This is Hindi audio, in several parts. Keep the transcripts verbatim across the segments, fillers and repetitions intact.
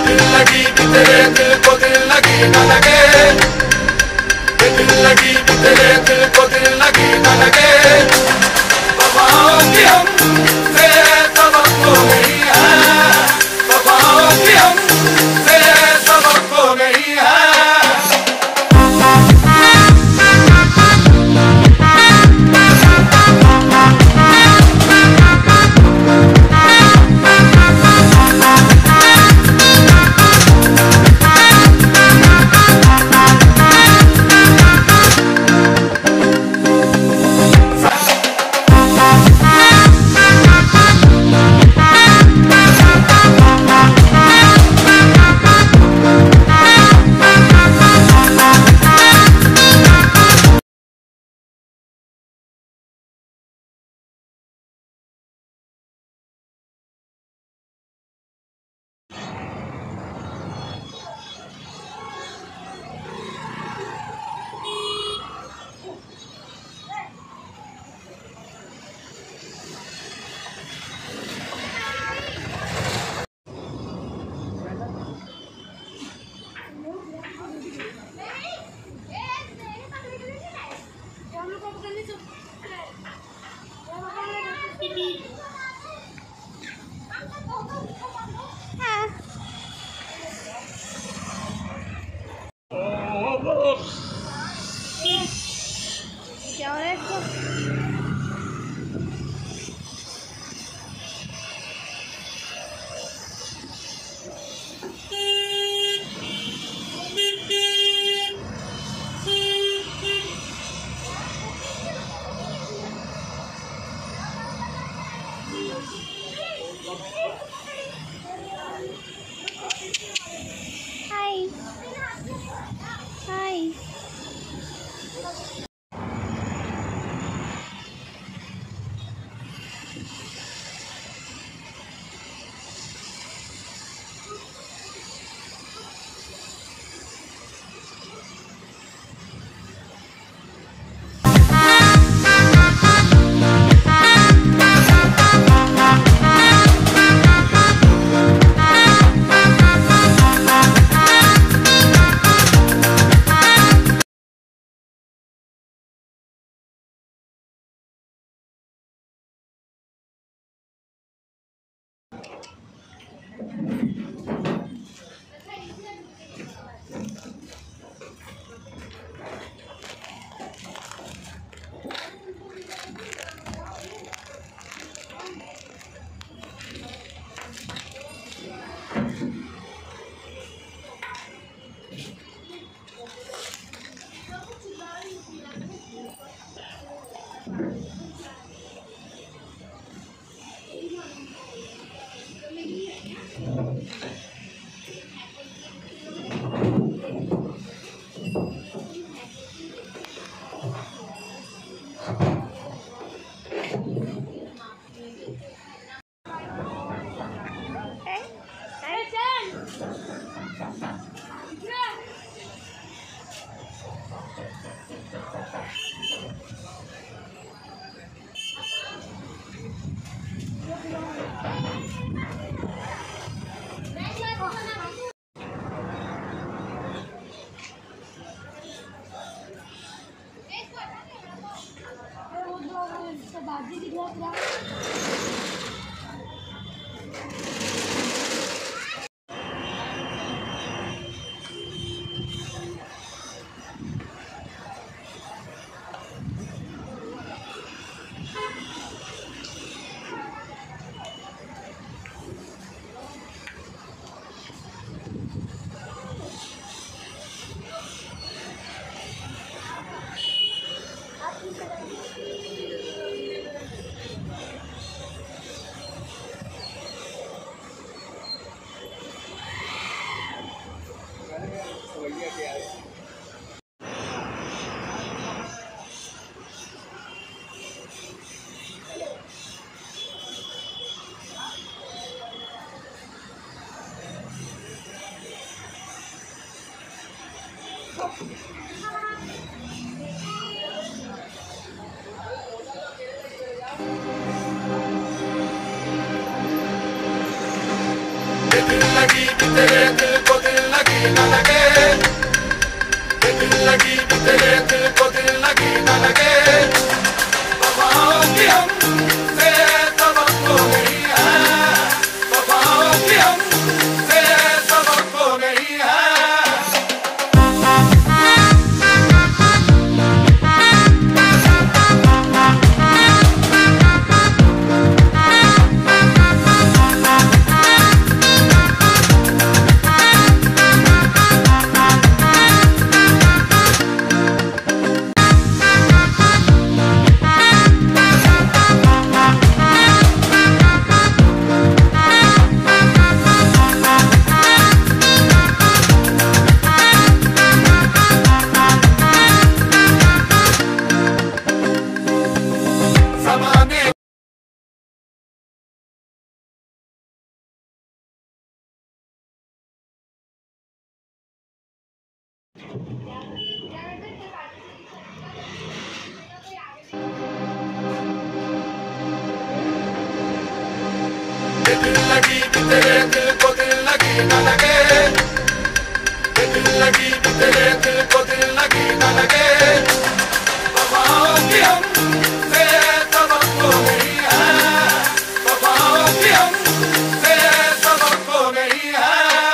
दिल लगी कि तेरे दिल को दिल लगी न लगे, दिल लगी कि तेरे दिल को दिल लगी न लगे। वफाओं की हमसे सबक हो गई है, वफाओं की हमसे सबक हो गई है। क्या हो रहा है इसको? हाय हाय। बाजी दिख रहा दिल लगी भी तेरे दिल को दिल लगी न लगे, दिल लगी भी तेरे दिल को दिल लगी न लगे। वफाओं की हमसे तवक्को नहीं है, वफाओं की हमसे तवक्को नहीं है। दिल लगी भी तेरे दिल को दिल लगी न लगे, दिल लगी भी तेरे दिल को दिल लगी न लगे। वफाओं की हमसे तवक्को नहीं है, वफाओं की हमसे तवक्को नहीं है।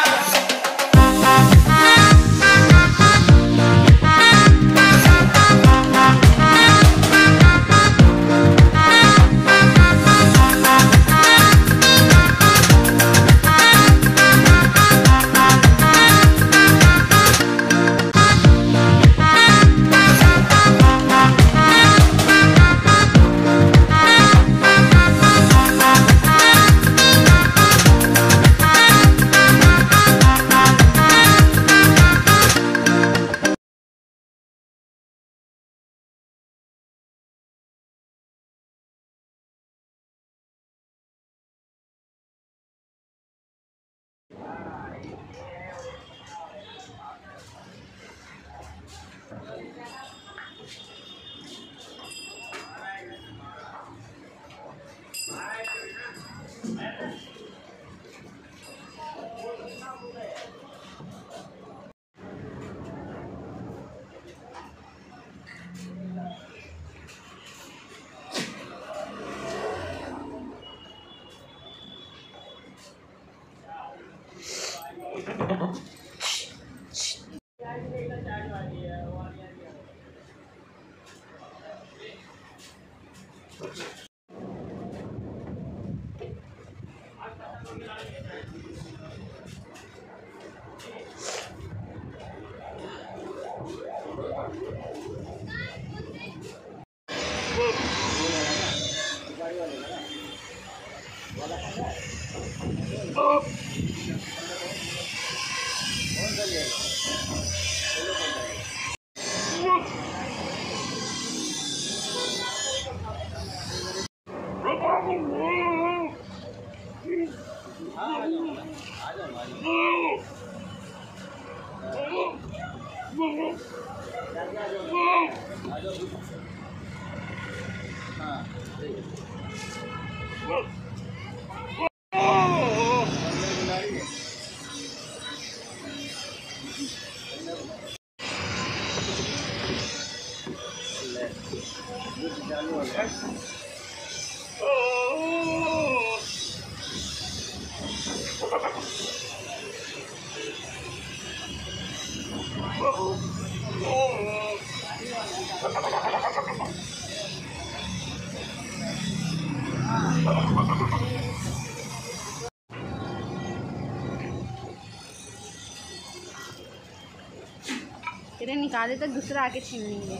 तेरे निकाले तक दूसरा आके छीन लेंगे।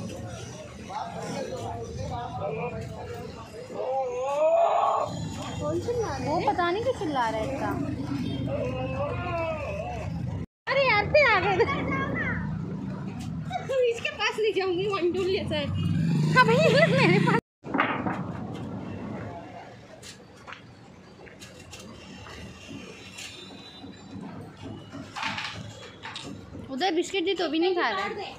कौन चिल्ला रहा है? वो पता नहीं क्यों चिल्ला रहा है इतना। अरे यार ते आ गए। इसके पास नहीं जाऊंगी, वन टू ले सर। हाँ भाई मेरे पास। उधर बिस्किट दी तो भी नहीं खा रहा है।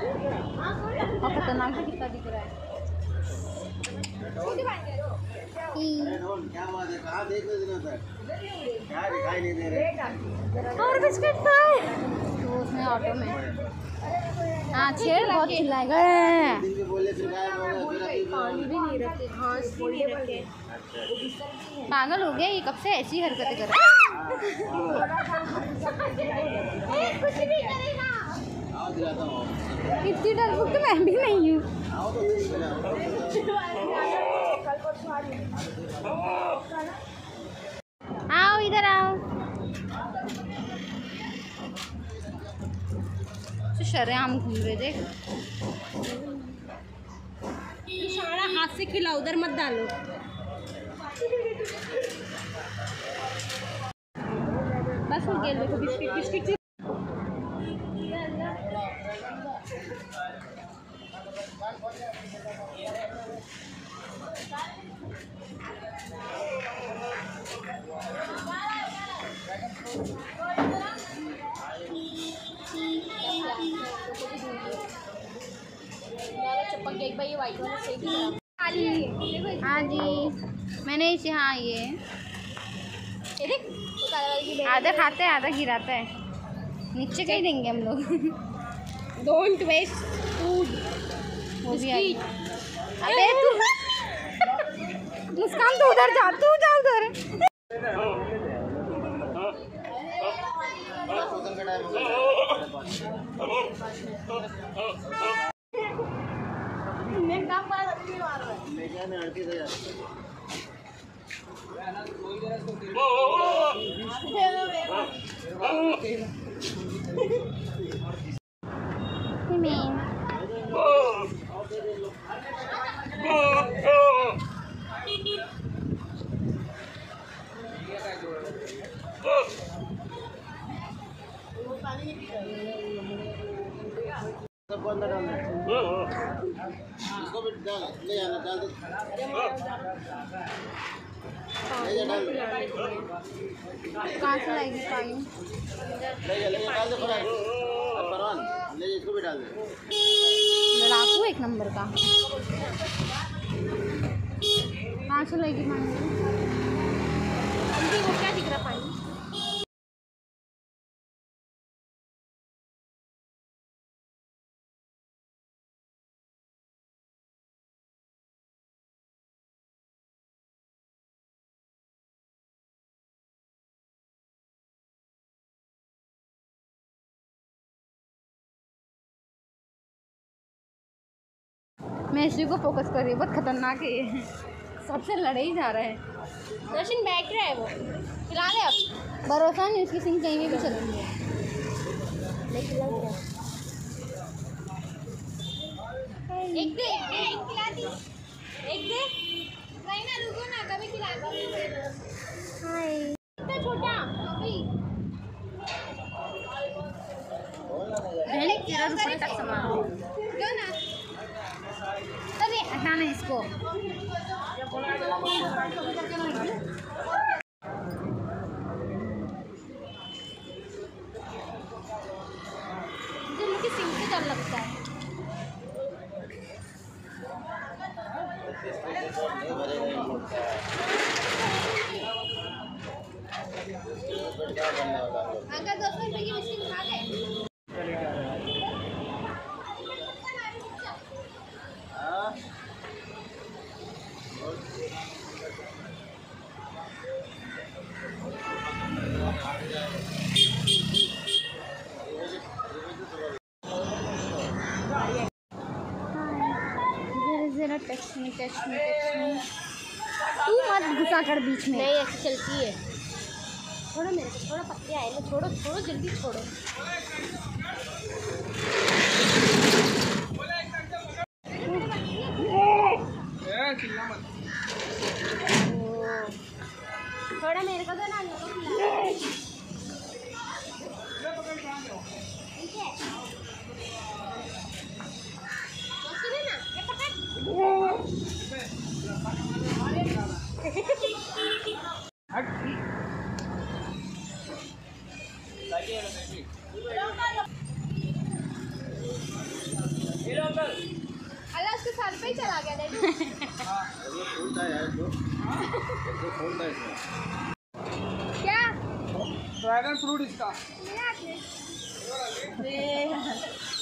और खतरनाक भी कितना दिख रहा है। क्या बात है, कहाँ देख रहे दिनों तक, क्या दिखाई नहीं दे रहे। और बिस्किट खाए तो उसने ऑटो में। हाँ छेड़ बहुत चिल्लाए गए। दिन के बोले फिर गायब हो गए, फिर अभी पानी भी नहीं रखे, घास भी नहीं रखे। पागल हो गया ये, कब से ऐसी हरकतें कर रहा है। कुछ नहीं करेगा। आओ दिलाता हूँ। इतनी डरपोक तो मैं भी नहीं हूँ। आओ तो मेरी मिला। आओ इधर आओ। शरेआम घूम रहे देख। इशारा हाथ से खिला, उधर मत डालो। बस हो गया, देखो बिस्किट बिस्किट। हाँ जी मैंने इसे, हाँ ये आधा खाते हैं आधा गिराता है, नीचे कहीं देंगे हम लोग। Don't waste food. वो भी आई। अबे तू मुस्कान तो उधर जा, तू जा उधर। मैं काम पर नहीं मार रहा। मैं क्या मैं अड़ती था यार। सबको अंदर डालना है। इसको भी डाल, ले जाना, डाल दे। ले जा, डाल दे। कहाँ से लाएगी पानी? ले जा, ले जा, डाल दे फटाक। अब परवान, ले जा, इसको भी डाल दे। लड़ाकू एक नंबर का। कहाँ से लाएगी पानी? वो क्या दिख रहा पानी? मैं इसी को फोकस कर रही हूँ, बहुत खतरनाक है ये, सबसे लड़े ही जा रहा है। दर्शन बैठ रहा है वो, खिला ले अब। भरोसा नहीं उसकी सिंह कहीं भी चलेंगे। एक दे, एक खिला दी, एक दे। नहीं ना, रुको ना, कभी खिला दो। हाय इतना छोटा कभी तेरा रुपये तक सामान दो ना। अरे हटाना इसको। मुझे उनकी सिंह से डर लगता है। अगर दो सौ रुपये की बिस्किट खा गए जरा टच में टच में टच में तू मत घुसा कर बीच में। नहीं ऐसे चलती है। छोड़ो मेरे को, थोड़ा पत्ते आए ना, छोड़ो छोड़ो जल्दी छोड़ो। थोड़ा मेरे को दो ना, ठीक है अल्लाह उसके सर पे ही चला गया। छोड़ता है इसमें। क्या ड्रैगन फ्रूट इसका। मेरा